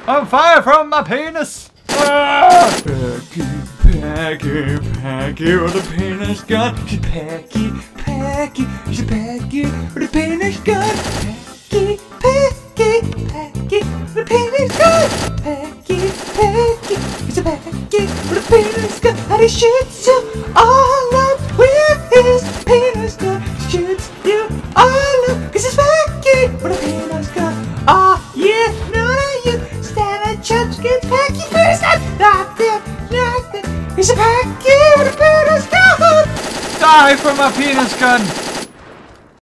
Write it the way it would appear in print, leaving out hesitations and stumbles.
On fire from my penis! Ah! Pachy, Pachy, Pachy with a penis gun. She's Pachy, Pachy, she's Pachy with a penis gun. Pachy, Pachy, Pachy with a penis gun. Pachy, Pachy, he's a Pachy with a penis gun. And he shoots you all up with his penis gun. Shoots you all up, 'cause he's Pachy with a penis gun. Oh yeah, none of you stand a chance against Pachy penis gun. Nothing. He's a Pachy with a penis gun. Die from a penis gun.